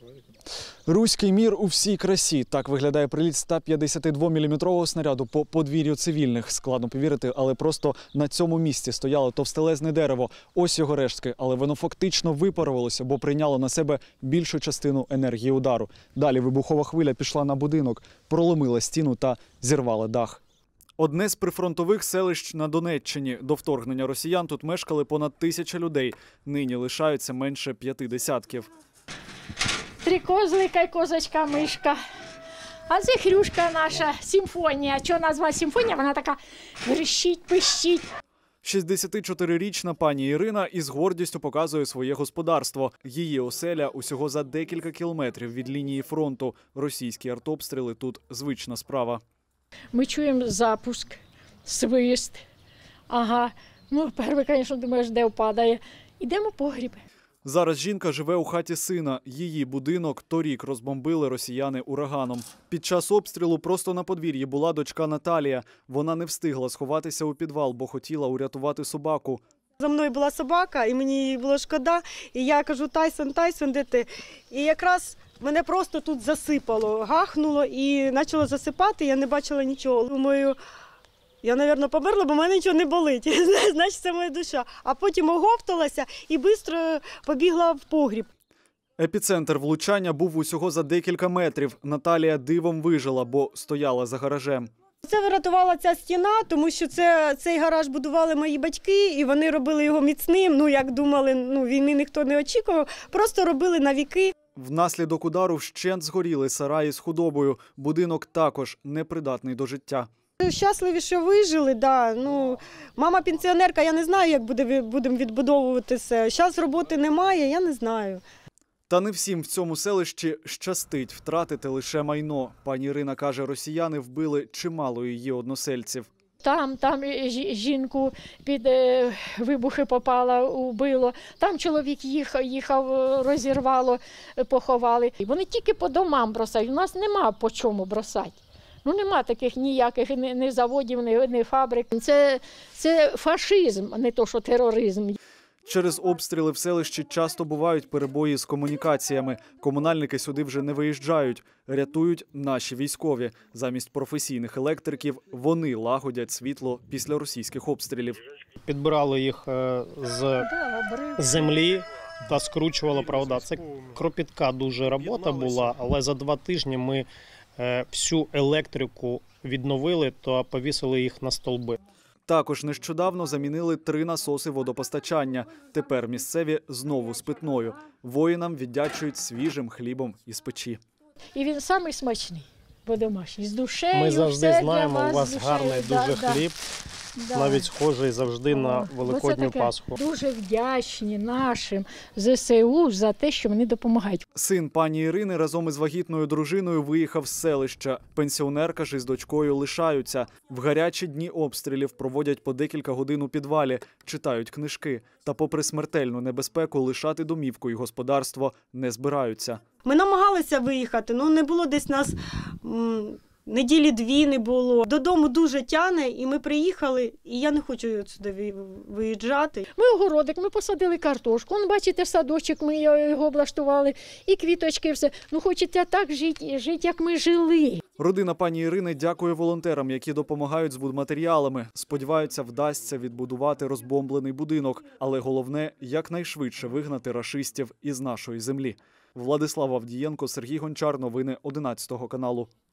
Руський мір у всій красі. Так виглядає приліт 152-мм снаряду по подвір'ю цивільних. Складно повірити, але просто на цьому місці стояло товстелезне дерево. Ось його рештки, але воно фактично випарувалося, бо прийняло на себе більшу частину енергії удару. Далі вибухова хвиля пішла на будинок, проломила стіну та зірвала дах. Одне з прифронтових селищ на Донеччині. До вторгнення росіян тут мешкали понад 1000 людей. Нині лишаються менше 50. 3 козлика і козочка-мишка. А це хрюшка наша, симфонія. Чого назва симфонія? Вона така верещить, пищить. 64-річна пані Ірина із гордістю показує своє господарство. Її оселя усього за декілька кілометрів від лінії фронту. Російські артобстріли тут звична справа. Ми чуємо запуск, свист. Ага. Ну, перший, звісно, думаєш, де впадає. Ідемо в погріб. Зараз жінка живе у хаті сина. Її будинок торік розбомбили росіяни ураганом. Під час обстрілу просто на подвір'ї була дочка Наталія. Вона не встигла сховатися у підвал, бо хотіла урятувати собаку. За мною була собака, і мені її було шкода. І я кажу: Тайсон, Тайсон, де ти? І якраз мене просто тут засипало, гахнуло і почало засипати, я не бачила нічого. Думаю, я, мабуть, померла, бо в мене нічого не болить. Значить, це моя душа. А потім оговталася і швидко побігла в погріб. Епіцентр влучання був усього за декілька метрів. Наталія дивом вижила, бо стояла за гаражем. Це врятувала ця стіна, тому що цей гараж будували мої батьки, і вони робили його міцним. Ну, як думали, війни ніхто не очікував, просто робили на віки. Внаслідок удару вщент згоріли сараї з худобою. Будинок також непридатний до життя. Щасливі, що вижили, да. Мама пенсіонерка, я не знаю, як будемо відбудовуватися. Зараз роботи немає, я не знаю. Та не всім в цьому селищі щастить втратити лише майно. Пані Ірина каже, росіяни вбили чимало її односельців. Там жінку під вибухи попала, вбило. Там чоловік їхав, розірвало, поховали. Вони тільки по домам бросають. У нас нема по чому бросати. Нема таких ніяких ні заводів, ні фабрик. Це фашизм, а не то, що тероризм. Через обстріли в селищі часто бувають перебої з комунікаціями. Комунальники сюди вже не виїжджають. Рятують наші військові. Замість професійних електриків вони лагодять світло після російських обстрілів. Підбирали їх з землі та скручували провода. Це кропітка дуже робота була, але за 2 тижні ми всю електрику відновили та повісили їх на стовби. Також нещодавно замінили 3 насоси водопостачання. Тепер місцеві знову з питною. Воїнам віддячують свіжим хлібом із печі. І він самий смачний, бо домашній, з душею. Ми завжди знаємо, у вас гарний дуже хліб, навіть схожий завжди на Великодню Пасху. Дуже вдячні нашим ЗСУ за те, що вони допомагають. Син пані Ірини разом із вагітною дружиною виїхав з селища. Пенсіонерка ж із дочкою лишаються. В гарячі дні обстрілів проводять по декілька годин у підвалі, читають книжки. Та попри смертельну небезпеку лишати домівку і господарство не збираються. Ми намагалися виїхати, не було десь нас... Неділі 2 не було. Додому дуже тягне, і ми приїхали, і я не хочу сюди виїжджати. Ми огородик, ми посадили картошку, бачите, садочок, ми його облаштували, і квіточки, все. Хочеться так жити, як ми жили. Родина пані Ірини дякує волонтерам, які допомагають з будматеріалами. Сподіваються, вдасться відбудувати розбомблений будинок. Але головне – якнайшвидше вигнати рашистів із нашої землі. Владислав Авдієнко, Сергій Гончар. Новини 11 каналу.